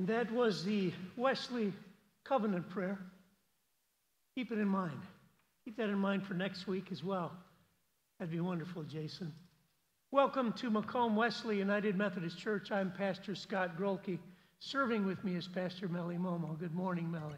That was the Wesley covenant prayer. Keep it in mind. Keep that in mind for next week as well. That'd be wonderful, Jason. Welcome to Macomb Wesley United Methodist Church. I'm Pastor Scott Grolke. Serving with me is Pastor Melly Momo. Good morning, Melly.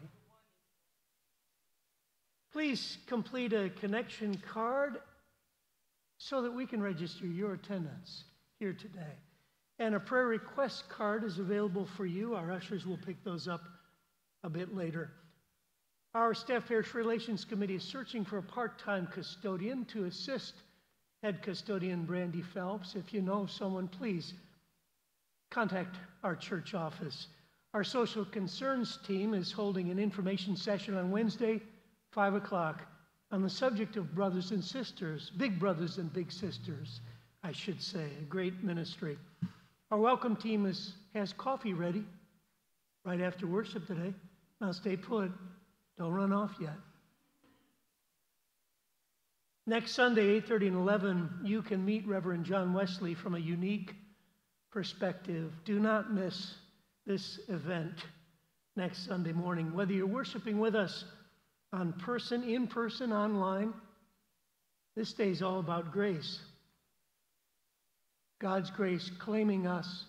Please complete a connection card so that we can register your attendance here today. And a prayer request card is available for you. Our ushers will pick those up a bit later. Our Staff Parish Relations Committee is searching for a part-time custodian to assist Head Custodian Brandy Phelps. If you know someone, please contact our church office. Our Social Concerns team is holding an information session on Wednesday, 5 o'clock, on the subject of brothers and sisters, big brothers and big sisters, I should say, a great ministry. Our welcome team has coffee ready right after worship today. Now stay put. Don't run off yet. Next Sunday, 8:30 and 11, you can meet Reverend John Wesley from a unique perspective. Do not miss this event next Sunday morning. Whether you're worshiping with us in person, online, this day is all about grace. God's grace claiming us,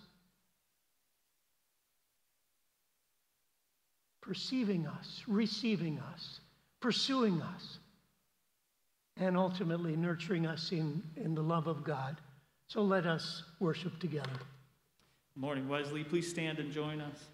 perceiving us, receiving us, pursuing us, and ultimately nurturing us in the love of God. So let us worship together. Good morning, Wesley. Please stand and join us.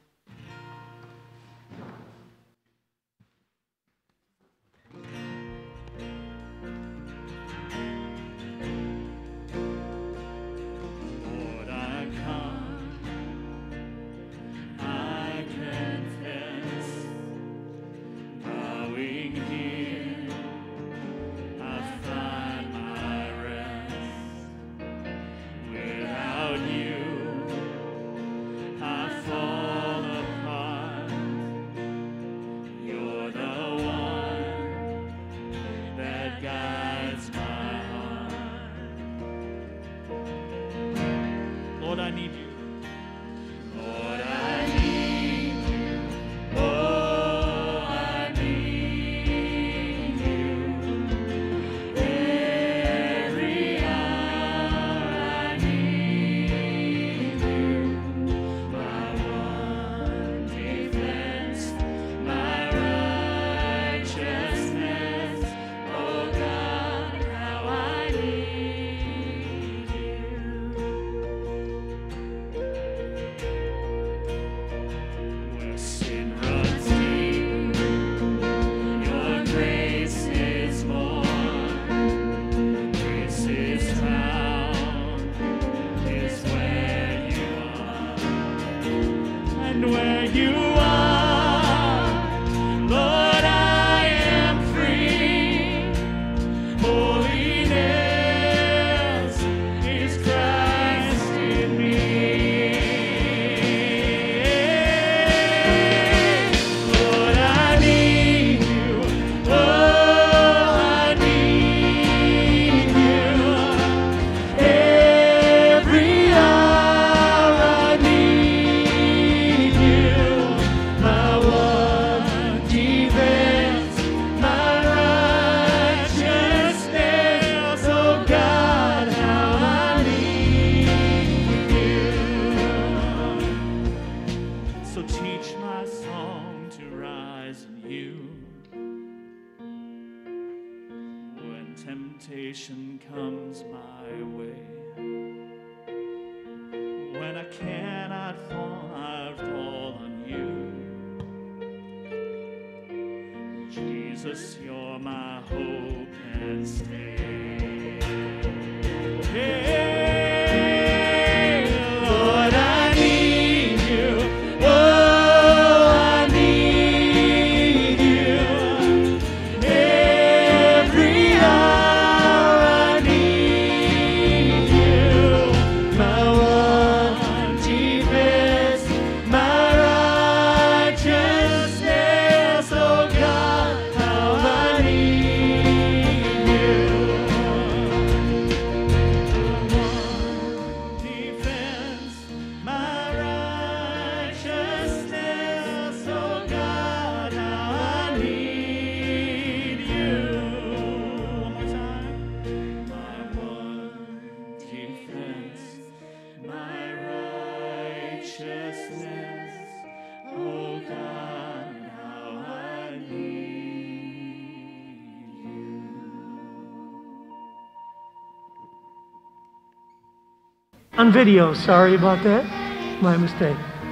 On video, sorry about that. My mistake.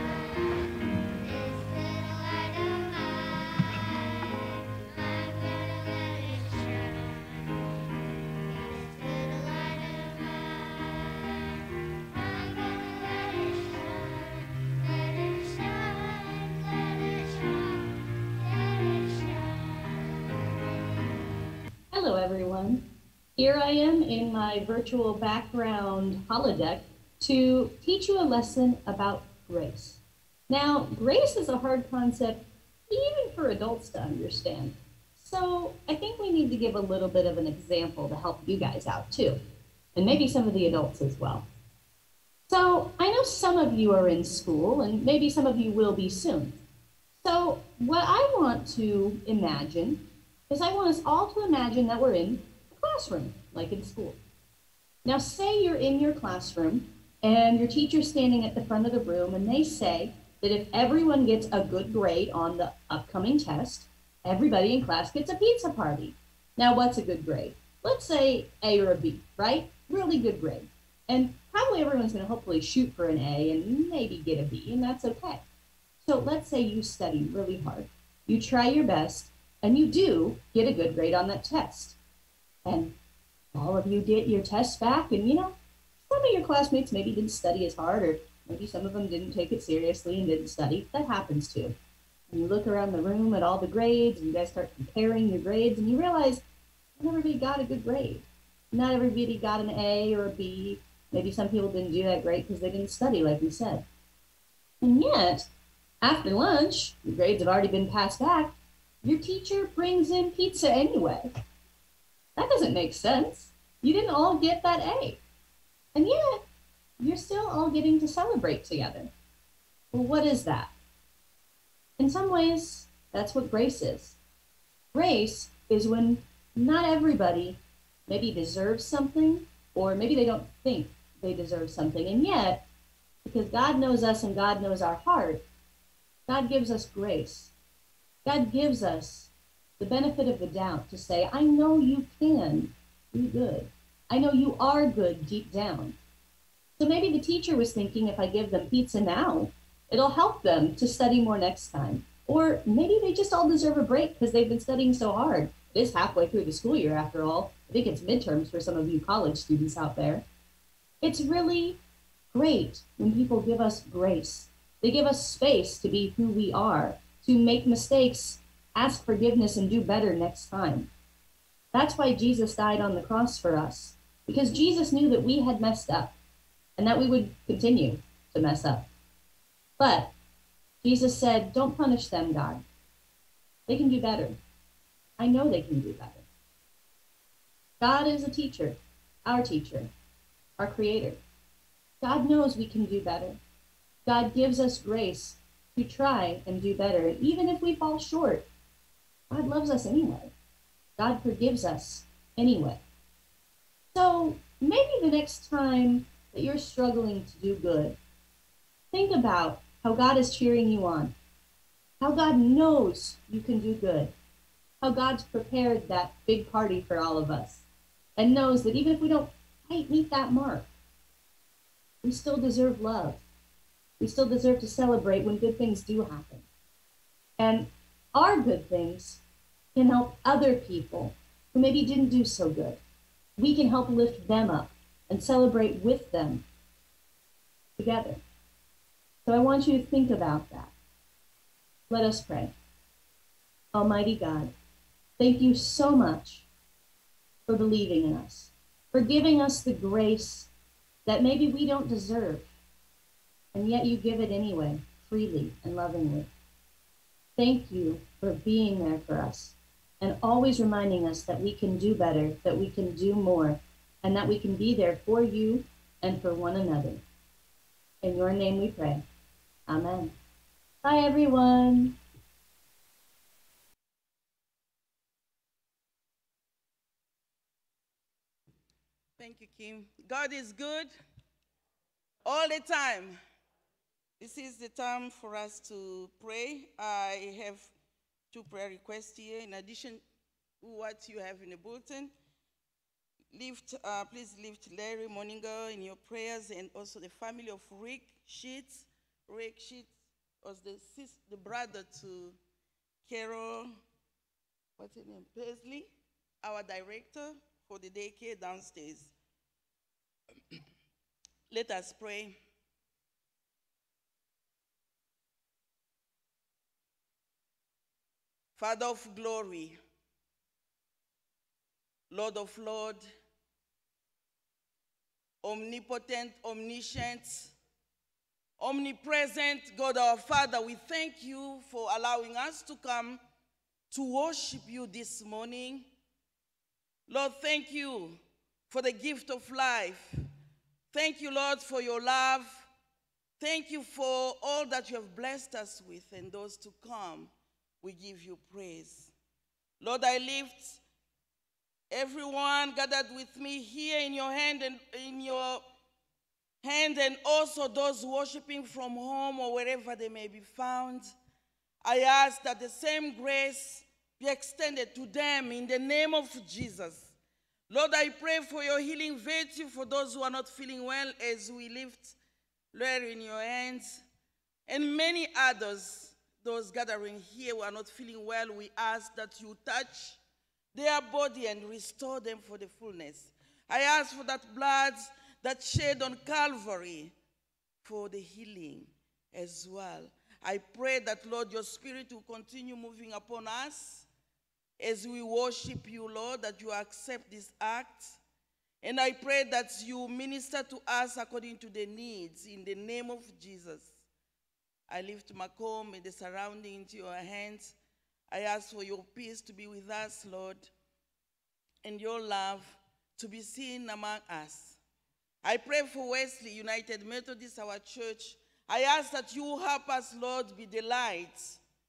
Hello, everyone. Here I am in my virtual background holodeck to teach you a lesson about grace. Now, grace is a hard concept even for adults to understand. So I think we need to give a little bit of an example to help you guys out too, and maybe some of the adults as well. So I know some of you are in school, and maybe some of you will be soon. So what I want to imagine is I want us all to imagine that we're in a classroom, like in school. Now say you're in your classroom and your teacher's standing at the front of the room, and they say that if everyone gets a good grade on the upcoming test, everybody in class gets a pizza party. Now what's a good grade? Let's say A or a B, right? Really good grade. And probably everyone's gonna hopefully shoot for an A and maybe get a B, and that's okay. So let's say you study really hard. You try your best, and you do get a good grade on that test. And all of you get your tests back, and some of your classmates maybe didn't study as hard, or maybe some of them didn't take it seriously and didn't study. That happens too. And you look around the room at all the grades, and you guys start comparing your grades, and you realize not everybody got a good grade. Not everybody got an A or a B. Maybe some people didn't do that great because they didn't study, like we said. And yet, after lunch, your grades have already been passed back, your teacher brings in pizza anyway. That doesn't make sense. You didn't all get that A. And yet, you're still all getting to celebrate together. Well, what is that? In some ways, that's what grace is. Grace is when not everybody maybe deserves something, or maybe they don't think they deserve something. And yet, because God knows us and God knows our heart, God gives us grace. God gives us the benefit of the doubt to say, I know you can do good. I know you are good deep down. So maybe the teacher was thinking, if I give them pizza now, it'll help them to study more next time. Or maybe they just all deserve a break because they've been studying so hard. It is halfway through the school year after all. I think it's midterms for some of you college students out there. It's really great when people give us grace. They give us space to be who we are, to make mistakes, ask forgiveness, and do better next time. That's why Jesus died on the cross for us, because Jesus knew that we had messed up and that we would continue to mess up. But Jesus said, don't punish them, God. They can do better. I know they can do better. God is a teacher, our creator. God knows we can do better. God gives us grace to try and do better. And even if we fall short, God loves us anyway. God forgives us anyway. So maybe the next time that you're struggling to do good, think about how God is cheering you on, how God knows you can do good, how God's prepared that big party for all of us, and knows that even if we don't quite meet that mark, we still deserve love. We still deserve to celebrate when good things do happen. And our good things can help other people who maybe didn't do so good. We can help lift them up and celebrate with them together. So I want you to think about that. Let us pray. Almighty God, thank you so much for believing in us, for giving us the grace that maybe we don't deserve, and yet you give it anyway, freely and lovingly. Thank you for being there for us and always reminding us that we can do better, that we can do more, and that we can be there for you and for one another. In your name we pray. Amen. Bye, everyone. Thank you, Kim. God is good all the time. This is the time for us to pray. I have 2 prayer requests here in addition to what you have in the bulletin. Please lift Larry Moninger in your prayers, and also the family of Rick Sheets. Rick Sheets was the brother to Carol, what's her name, Paisley, our director for the daycare downstairs. Let us pray. Father of glory, Lord of Lords, omnipotent, omniscient, omnipresent God our Father, we thank you for allowing us to come to worship you this morning. Lord, thank you for the gift of life. Thank you, Lord, for your love. Thank you for all that you have blessed us with, and those to come, we give you praise. Lord, I lift everyone gathered with me here in your hand, and also those worshiping from home or wherever they may be found. I ask that the same grace be extended to them in the name of Jesus. Lord, I pray for your healing virtue for those who are not feeling well, as we lift Larry in your hands, and many others, those gathering here who are not feeling well. We ask that you touch their body and restore them for the fullness. I ask for that blood that shed on Calvary for the healing as well. I pray that, Lord, your Spirit will continue moving upon us as we worship you, Lord, that you accept this act. And I pray that you minister to us according to the needs. In the name of Jesus, I lift Macomb and the surrounding into your hands. I ask for your peace to be with us, Lord, and your love to be seen among us. I pray for Wesley United Methodist, our church. I ask that you help us, Lord, be the light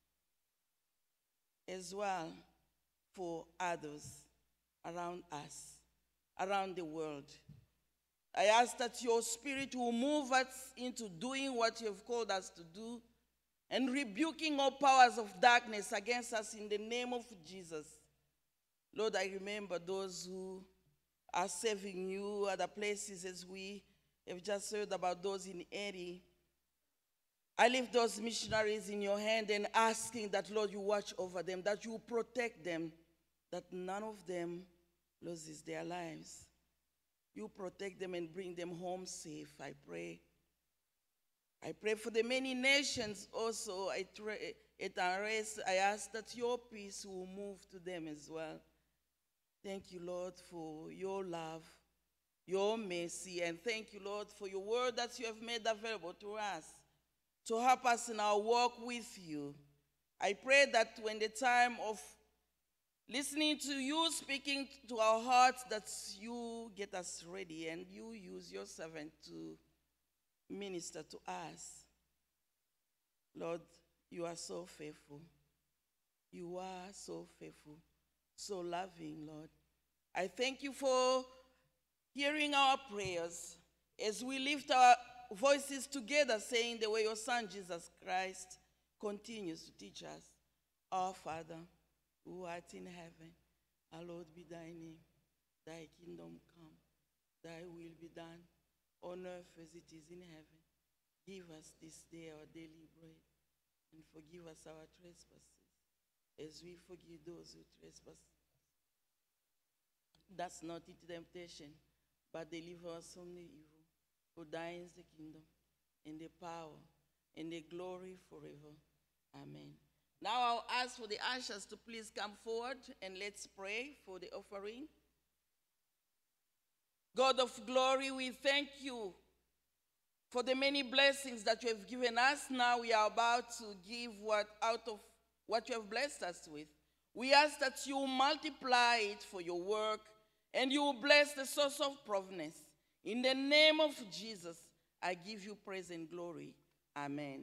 as well for others around us, around the world. I ask that your Spirit will move us into doing what you have called us to do and rebuking all powers of darkness against us in the name of Jesus. Lord, I remember those who are serving you other places, as we have just heard about those in Erie. I leave those missionaries in your hand and asking that, Lord, you watch over them, that you protect them, that none of them loses their lives. You protect them and bring them home safe, I pray. I pray for the many nations also. I ask that your peace will move to them as well. Thank you, Lord, for your love, your mercy, and thank you, Lord, for your word that you have made available to us to help us in our walk with you. I pray that when the time of listening to you speaking to our hearts, that you get us ready and you use your servant to minister to us. Lord, you are so faithful. You are so faithful, so loving, Lord. I thank you for hearing our prayers as we lift our voices together, saying the way your Son, Jesus Christ, continues to teach us. Our Father, who art in heaven, hallowed be thy name. Thy kingdom come, thy will be done, on earth as it is in heaven. Give us this day our daily bread, and forgive us our trespasses, as we forgive those who trespass. That's not into temptation, but deliver us from the evil. For thine is the kingdom, and the power, and the glory forever. Amen. Now I'll ask for the ushers to please come forward, and let's pray for the offering. God of glory, we thank you for the many blessings that you have given us. Now we are about to give out of what you have blessed us with. We ask that you multiply it for your work, and you bless the source of providence. In the name of Jesus, I give you praise and glory. Amen.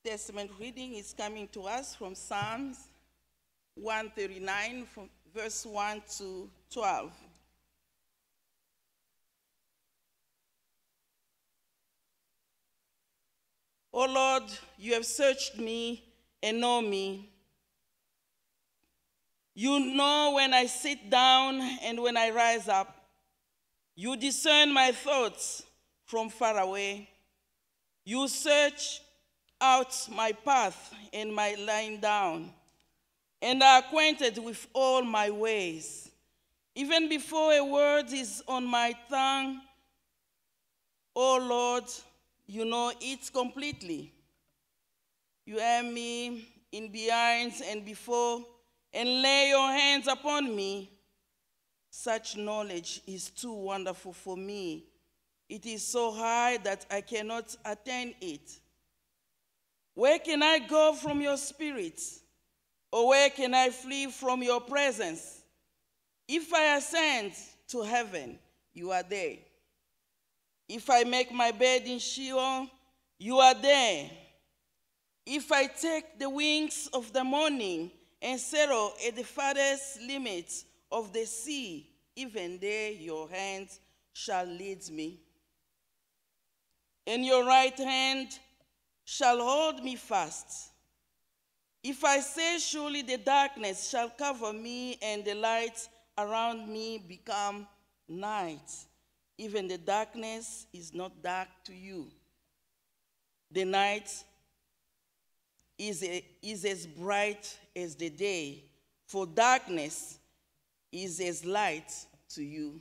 Testament reading is coming to us from Psalms 139, from verse 1 to 12. O Lord, you have searched me and know me. You know when I sit down and when I rise up. You discern my thoughts from far away. You search out my path and my lying down, and are acquainted with all my ways. Even before a word is on my tongue, O Lord, you know it completely. You hem me in behind and before, and lay your hands upon me. Such knowledge is too wonderful for me. It is so high that I cannot attain it. Where can I go from your spirit? Or where can I flee from your presence? If I ascend to heaven, you are there. If I make my bed in Sheol, you are there. If I take the wings of the morning and settle at the farthest limits of the sea, even there your hand shall lead me. And your right hand shall hold me fast. If I say, surely the darkness shall cover me, and the light around me become night, even the darkness is not dark to you. The night is as bright as the day, for darkness is as light to you.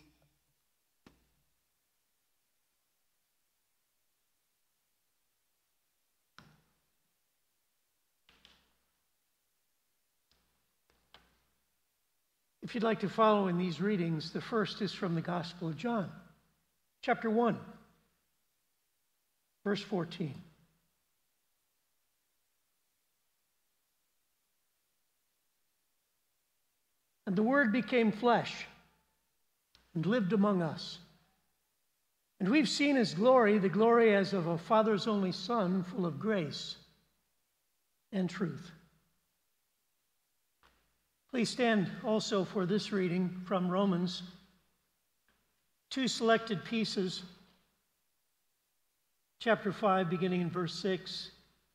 If you'd like to follow in these readings, the first is from the Gospel of John, chapter 1, verse 14. And the Word became flesh and lived among us. And we've seen his glory, the glory as of a Father's only Son, full of grace and truth. Please stand also for this reading from Romans, two selected pieces, chapter 5, beginning in verse 6.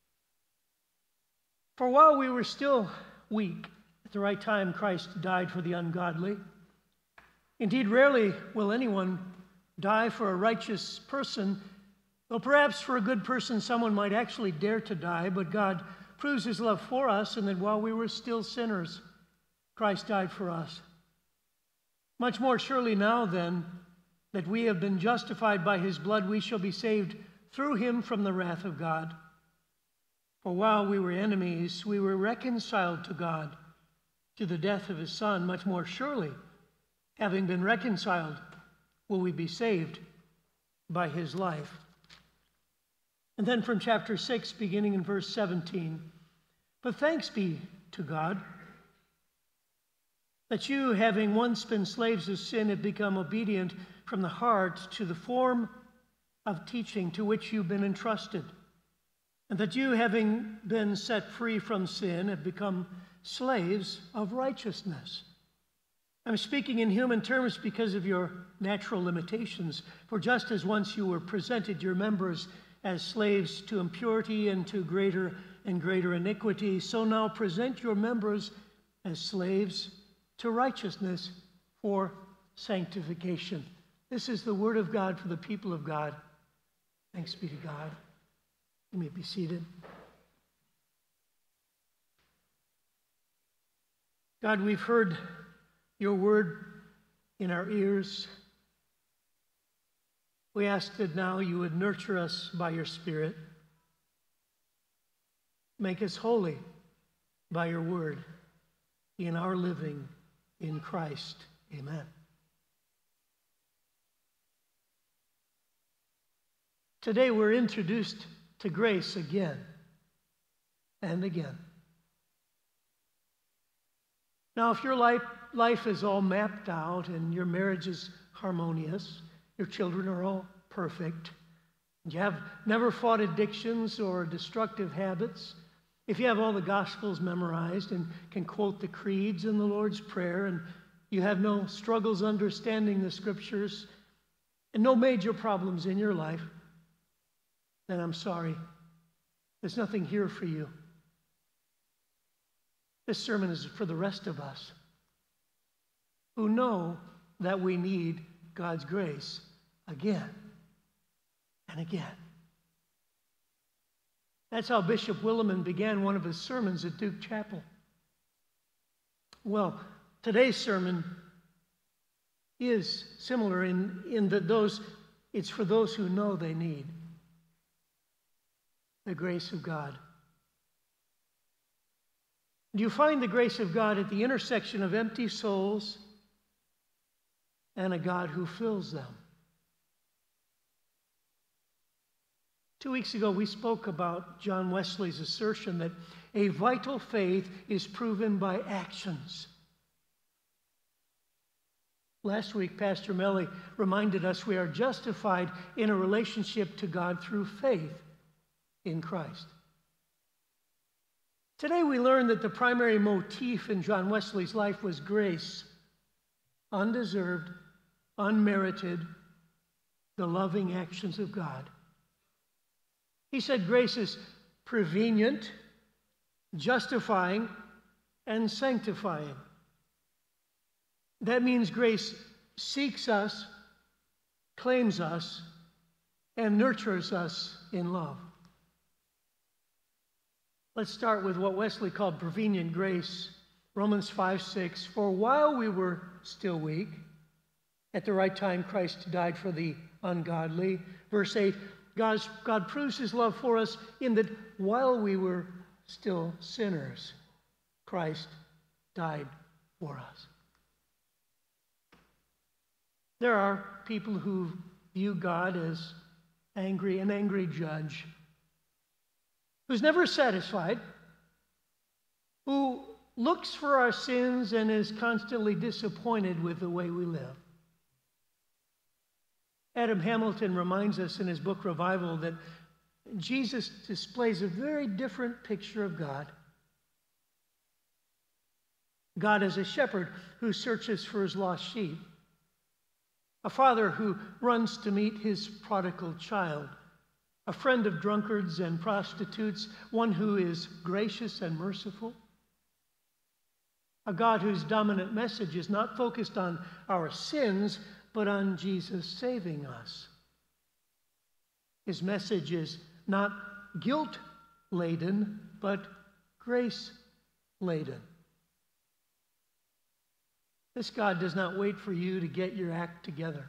For while we were still weak, at the right time Christ died for the ungodly. Indeed, rarely will anyone die for a righteous person, though perhaps for a good person someone might actually dare to die, but God proves his love for us, and that while we were still sinners, Christ died for us. Much more surely now, then, that we have been justified by his blood, we shall be saved through him from the wrath of God. For while we were enemies, we were reconciled to God through the death of his Son. Much more surely, having been reconciled, will we be saved by his life. And then from chapter 6, beginning in verse 17. But thanks be to God, that you, having once been slaves of sin, have become obedient from the heart to the form of teaching to which you've been entrusted, and that you, having been set free from sin, have become slaves of righteousness. I'm speaking in human terms because of your natural limitations, for just as once you were presented your members as slaves to impurity and to greater and greater iniquity, so now present your members as slaves to righteousness for sanctification. This is the word of God for the people of God. Thanks be to God. You may be seated. God, we've heard your word in our ears. We ask that now you would nurture us by your Spirit. Make us holy by your word in our living in Christ. Amen. Today we're introduced to grace again and again. Now, if your life is all mapped out and your marriage is harmonious, your children are all perfect, You have never fought addictions or destructive habits. If you have all the Gospels memorized and can quote the creeds and the Lord's Prayer, and you have no struggles understanding the Scriptures and no major problems in your life, then I'm sorry. There's nothing here for you. This sermon is for the rest of us who know that we need God's grace again and again. That's how Bishop Willimon began one of his sermons at Duke Chapel. Well, today's sermon is similar in that it's for those who know they need the grace of God. Do you find the grace of God at the intersection of empty souls and a God who fills them? 2 weeks ago, we spoke about John Wesley's assertion that a vital faith is proven by actions. Last week, Pastor Melly reminded us we are justified in a relationship to God through faith in Christ. Today, we learn that the primary motif in John Wesley's life was grace, undeserved, unmerited, the loving actions of God. He said grace is prevenient, justifying, and sanctifying. That means grace seeks us, claims us, and nurtures us in love. Let's start with what Wesley called prevenient grace. Romans 5:6, for while we were still weak, at the right time Christ died for the ungodly. Verse 8, God proves his love for us in that while we were still sinners, Christ died for us. There are people who view God as an angry judge, who's never satisfied, who looks for our sins and is constantly disappointed with the way we live. Adam Hamilton reminds us in his book Revival that Jesus displays a very different picture of God. God is a shepherd who searches for his lost sheep, a father who runs to meet his prodigal child, a friend of drunkards and prostitutes, one who is gracious and merciful, a God whose dominant message is not focused on our sins, but on Jesus saving us. His message is not guilt-laden, but grace-laden. This God does not wait for you to get your act together,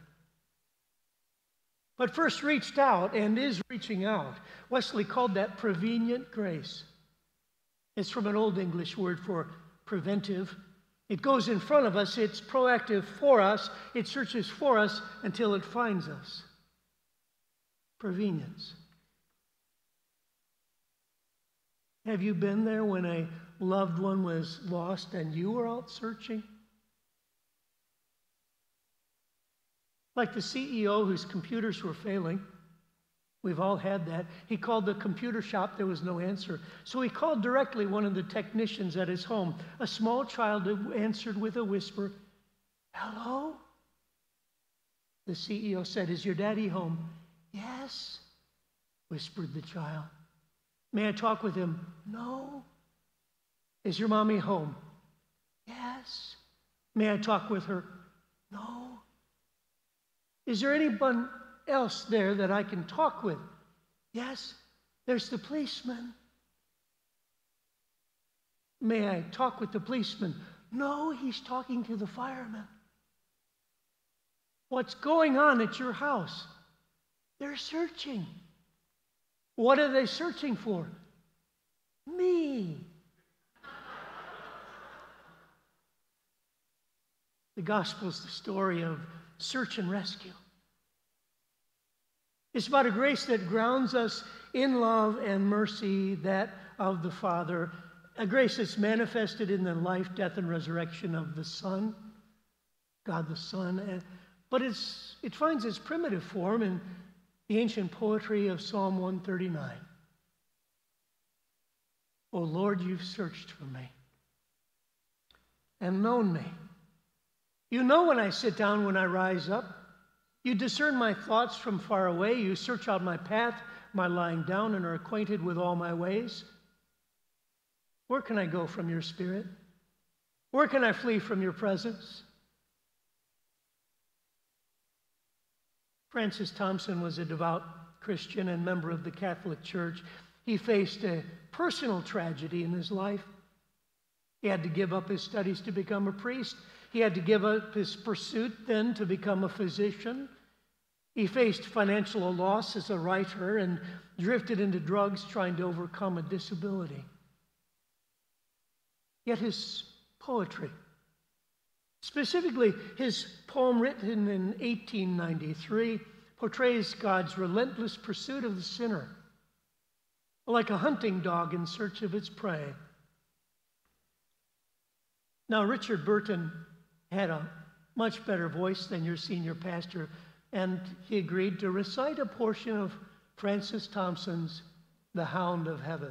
but first reached out and is reaching out. Wesley called that prevenient grace. It's from an Old English word for preventive. It goes in front of us, it's proactive for us, it searches for us until it finds us. Prevenience. Have you been there when a loved one was lost and you were out searching? Like the CEO whose computers were failing. We've all had that. He called the computer shop, there was no answer. So he called directly one of the technicians at his home. A small child answered with a whisper, "Hello?" The CEO said, "Is your daddy home?" "Yes," whispered the child. "May I talk with him?" "No." "Is your mommy home?" "Yes." "May I talk with her?" "No." "Is there anyone else there that I can talk with?" "Yes, there's the policeman." "May I talk with the policeman?" "No, he's talking to the fireman." "What's going on at your house?" "They're searching." "What are they searching for?" "Me." The gospel's the story of search and rescue. It's about a grace that grounds us in love and mercy, that of the Father, a grace that's manifested in the life, death, and resurrection of the Son, God the Son. But it finds its primitive form in the ancient poetry of Psalm 139. O Lord, you've searched for me and known me. You know when I sit down, when I rise up. You discern my thoughts from far away. You search out my path, my lying down, and are acquainted with all my ways. Where can I go from your spirit? Where can I flee from your presence? Francis Thomason was a devout Christian and member of the Catholic Church. He faced a personal tragedy in his life. He had to give up his studies to become a priest. He had to give up his pursuit then to become a physician. He faced financial loss as a writer and drifted into drugs trying to overcome a disability. Yet his poetry, specifically his poem written in 1893, portrays God's relentless pursuit of the sinner, like a hunting dog in search of its prey. Now, Richard Burton had a much better voice than your senior pastor, and he agreed to recite a portion of Francis Thompson's The Hound of Heaven.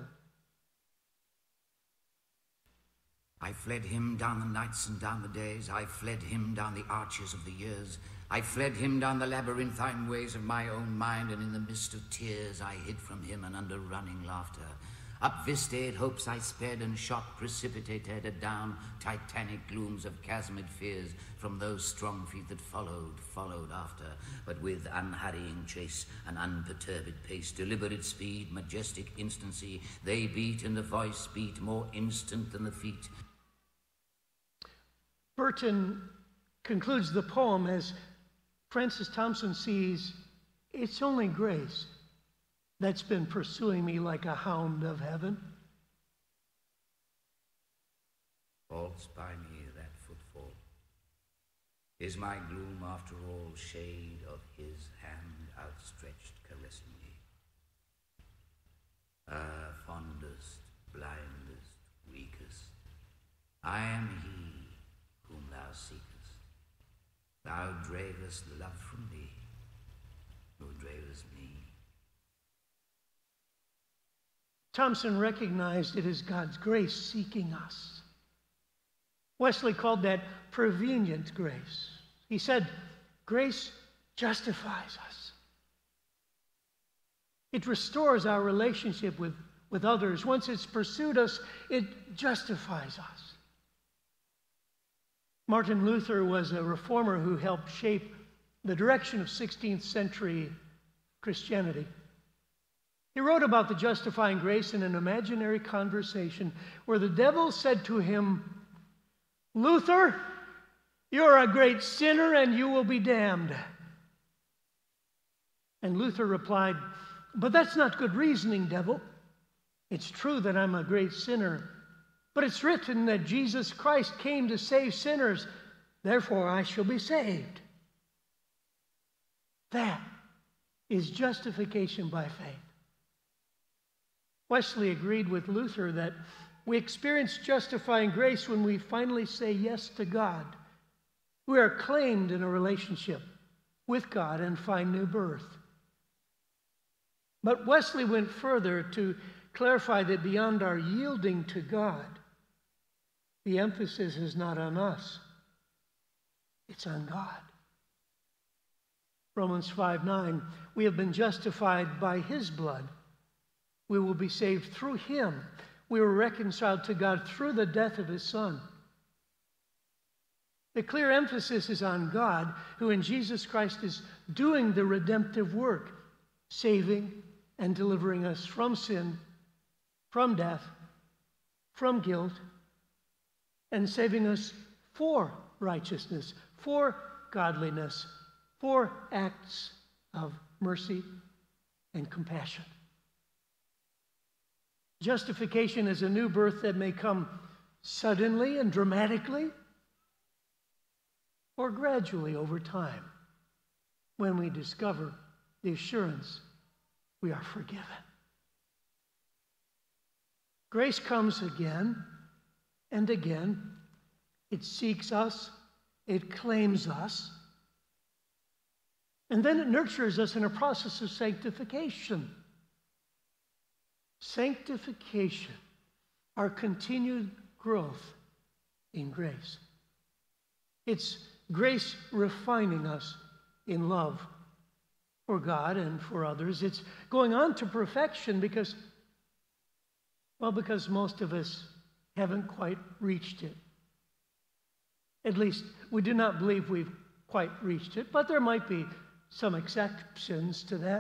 I fled him down the nights and down the days. I fled him down the arches of the years. I fled him down the labyrinthine ways of my own mind, and in the mist of tears I hid from him and under running laughter. Up vista'd hopes I sped and shot precipitated down titanic glooms of chasmid fears from those strong feet that followed after, but with unhurrying chase and unperturbed pace, deliberate speed, majestic instancy, they beat and the voice beat more instant than the feet. Burton concludes the poem as Francis Thompson sees, it's only grace that's been pursuing me like a hound of heaven. False by me that footfall. Is my gloom after all shade of his hand outstretched caressing me? Ah, fondest, blindest, weakest, I am he whom thou seekest. Thou dravest love from thee, who dravest me. Thompson recognized it as God's grace seeking us. Wesley called that prevenient grace. He said, grace justifies us. It restores our relationship with others. Once it's pursued us, it justifies us. Martin Luther was a reformer who helped shape the direction of 16th century Christianity. He wrote about the justifying grace in an imaginary conversation where the devil said to him, Luther, you're a great sinner and you will be damned. And Luther replied, but that's not good reasoning, devil. It's true that I'm a great sinner, but it's written that Jesus Christ came to save sinners, therefore I shall be saved. That is justification by faith. Wesley agreed with Luther that we experience justifying grace when we finally say yes to God. We are claimed in a relationship with God and find new birth. But Wesley went further to clarify that beyond our yielding to God, the emphasis is not on us, it's on God. Romans 5:9, we have been justified by his blood. We will be saved through him. We were reconciled to God through the death of his Son. The clear emphasis is on God, who in Jesus Christ is doing the redemptive work, saving and delivering us from sin, from death, from guilt, and saving us for righteousness, for godliness, for acts of mercy and compassion. Justification is a new birth that may come suddenly and dramatically, or gradually over time, when we discover the assurance we are forgiven. Grace comes again and again. It seeks us. It claims us. And then it nurtures us in a process of sanctification. Sanctification, our continued growth in grace. It's grace refining us in love for God and for others. It's going on to perfection because most of us haven't quite reached it. At least, we do not believe we've quite reached it, but there might be some exceptions to that.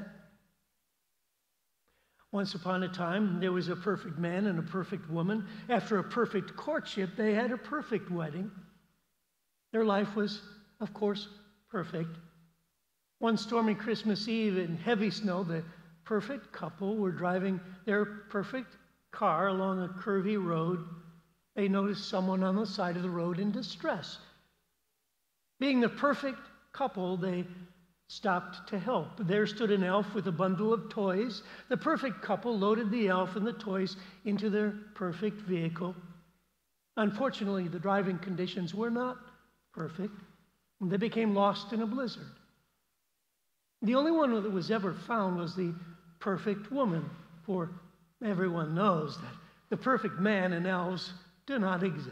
Once upon a time, there was a perfect man and a perfect woman. After a perfect courtship, they had a perfect wedding. Their life was, of course, perfect. One stormy Christmas Eve in heavy snow, the perfect couple were driving their perfect car along a curvy road. They noticed someone on the side of the road in distress. Being the perfect couple, they stopped to help. There stood an elf with a bundle of toys. The perfect couple loaded the elf and the toys into their perfect vehicle. Unfortunately, the driving conditions were not perfect, and they became lost in a blizzard. The only one that was ever found was the perfect woman, for everyone knows that the perfect man and elves do not exist.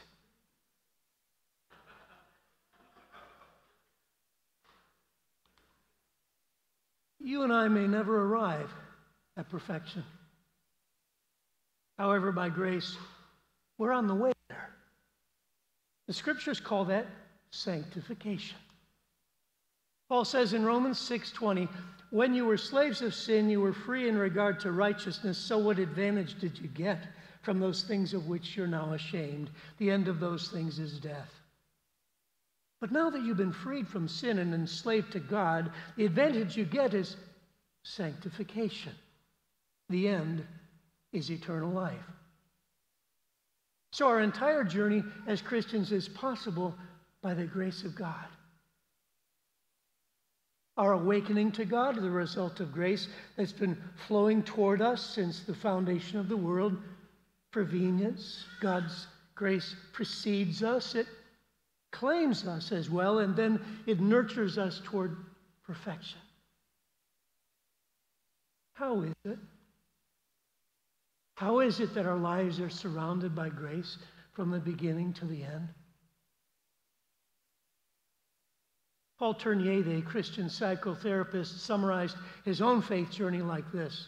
You and I may never arrive at perfection. However, by grace, we're on the way there. The scriptures call that sanctification. Paul says in Romans 6:20, when you were slaves of sin, you were free in regard to righteousness, so what advantage did you get from those things of which you're now ashamed? The end of those things is death. But now that you've been freed from sin and enslaved to God, the advantage you get is sanctification. The end is eternal life. So our entire journey as Christians is possible by the grace of God. Our awakening to God is the result of grace that's been flowing toward us since the foundation of the world. Prevenient, God's grace precedes us. It claims us as well, and then it nurtures us toward perfection. How is it? How is it that our lives are surrounded by grace from the beginning to the end? Paul Tournier, the Christian psychotherapist, summarized his own faith journey like this.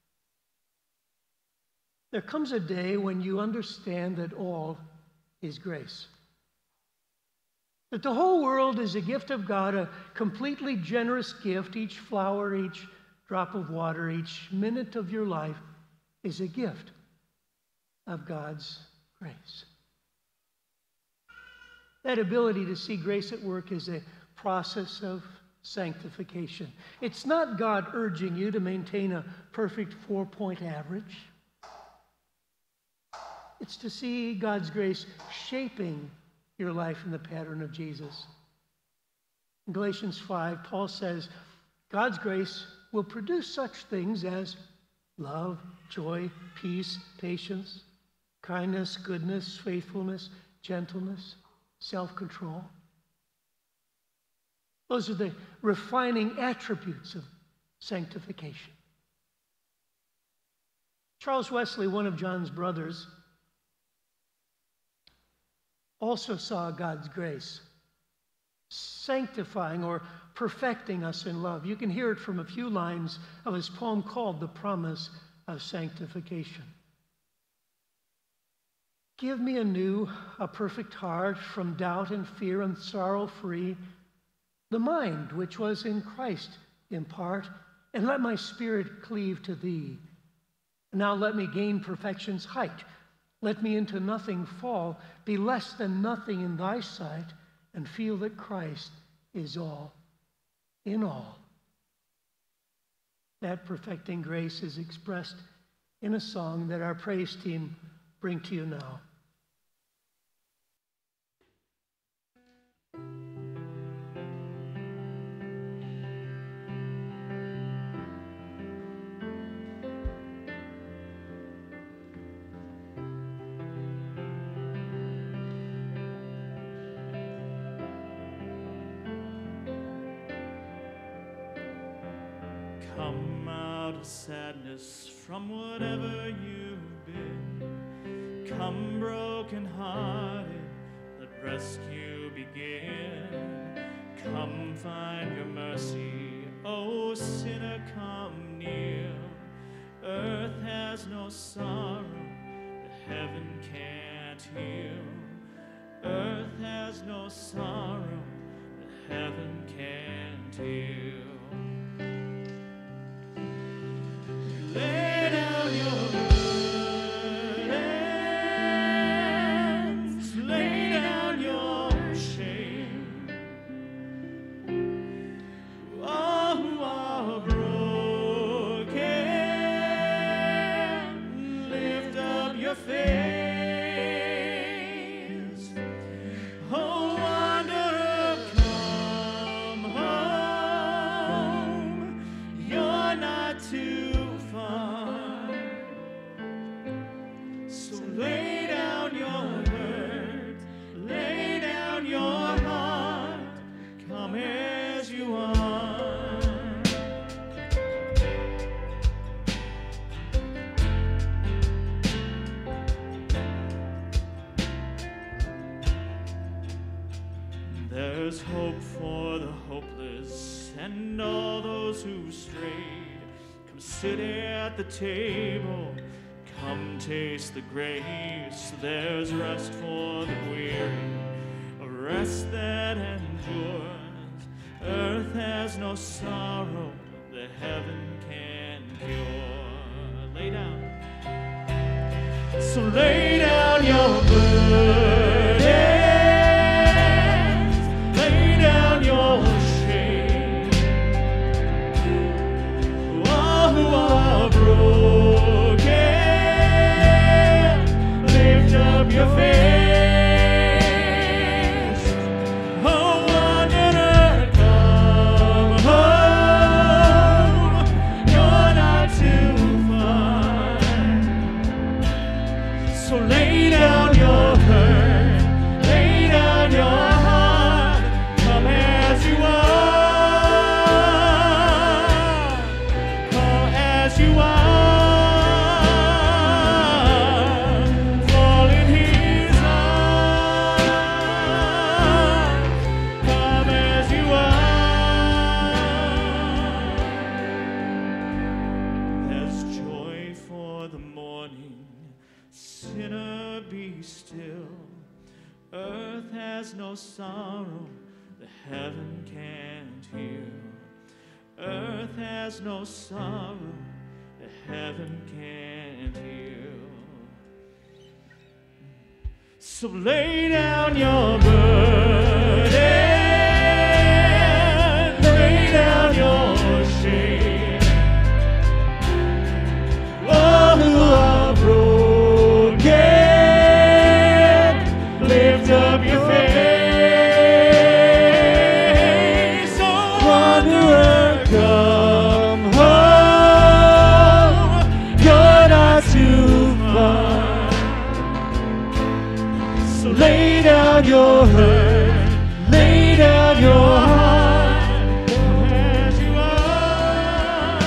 There comes a day when you understand that all is grace. That the whole world is a gift of God, a completely generous gift. Each flower, each drop of water, each minute of your life is a gift of God's grace. That ability to see grace at work is a process of sanctification. It's not God urging you to maintain a perfect 4-point average. It's to see God's grace shaping your life in the pattern of Jesus. In Galatians 5, Paul says, God's grace will produce such things as love, joy, peace, patience, kindness, goodness, faithfulness, gentleness, self-control. Those are the refining attributes of sanctification. Charles Wesley, one of John's brothers, also saw God's grace sanctifying or perfecting us in love. You can hear it from a few lines of his poem called The Promise of Sanctification. Give me anew a perfect heart, from doubt and fear and sorrow free, the mind which was in Christ impart, and let my spirit cleave to thee. Now let me gain perfection's height. Let me into nothing fall, be less than nothing in thy sight, and feel that Christ is all in all. That perfecting grace is expressed in a song that our praise team bring to you now. out of sadness from whatever you've been. Come broken-hearted, let rescue begin. Come find your mercy, oh sinner, come near. Earth has no sorrow that heaven can't heal. Earth has no sorrow that heaven can't heal. Lay down your burdens, lay down your shame. All who are broken, lift up your face. Oh, wanderer, come home. You're not too far. So lay down your hurt, lay down your heart. Come as you are. There's hope for the hopeless and all those who strayed. Come sit at the table, come taste the grace. There's rest for the weary, a rest that endures. Earth has no sorrow that heaven can cure. Lay down. So lay down your burdens, lay down your shame. All who are broken, lift up your face. Oh, wanderer, come home. You're not too far. So lay down your hurt, lay down your heart. Come as you are, come as you are. Fall in His arms. Come as you are. There's joy for the morning. Sinner, be still. Earth has no sorrow that heaven can't heal. Earth has no sorrow that heaven can't heal. So lay down your burden, lay down your shame. All who are broken, lift up your face. Oh, wanderer, come home. You're not too far. So lay down your hurt, lay down your heart. Come as you are.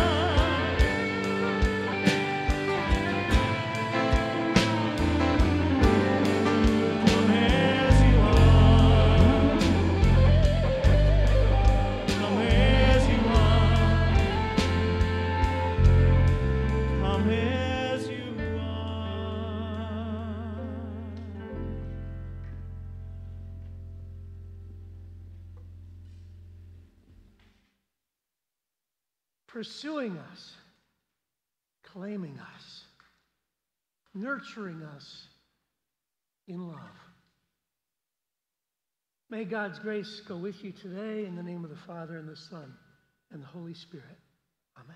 Come as you are. Come as you are. Come as you are. Pursuing us, claiming us, nurturing us in love. May God's grace go with you today in the name of the Father and the Son and the Holy Spirit. Amen.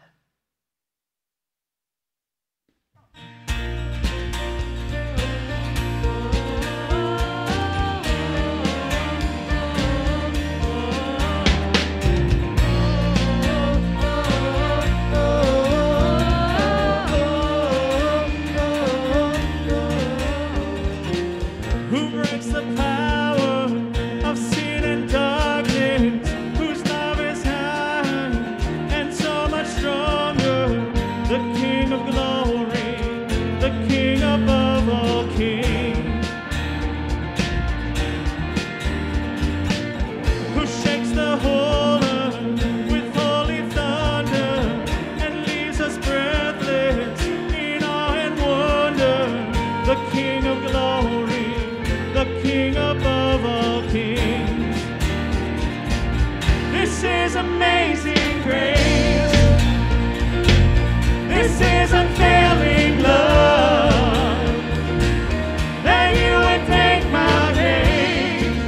Who breaks the power of sin and darkness, whose love is high and so much stronger. King above all kings. This is amazing grace. This is unfailing love, that you would take my pain,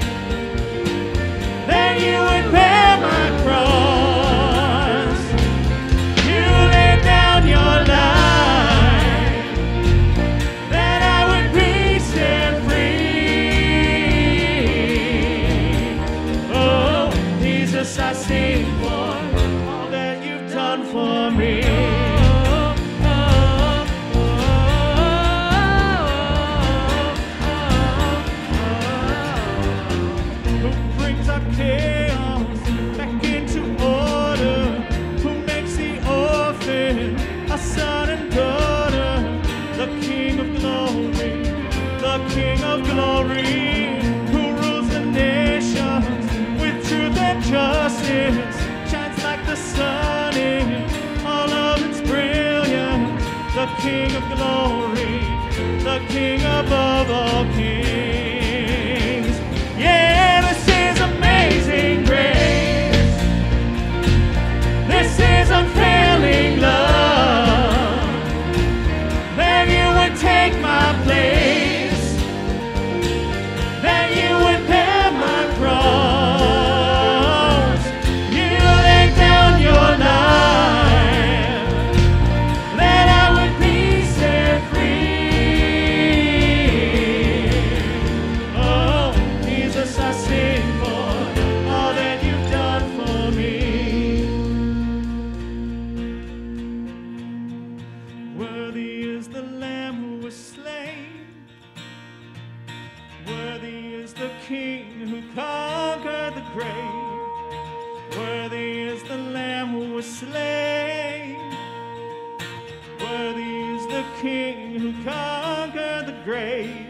that you would bear my cross. You laid down your life, that I would be set free. Oh, Jesus, I sing for all that you've done for me. Who brings our chaos back into order? Who makes the orphan a son and daughter? The King of glory, the King of glory, who rules the nations with truth and justice, shines like the sun in all of its brilliance. The King of glory, the King above all kings. Yeah, this is amazing grace. This is unfailing love, that you would take my place, that you would bear my cross. You laid down your life, that I would be set free. Oh, Jesus, I sing for all that you've done for me. Worthy is the Lamb who was slain. Worthy is the King who conquered the grave. Worthy is the Lamb who was slain. Worthy is the King who conquered the grave.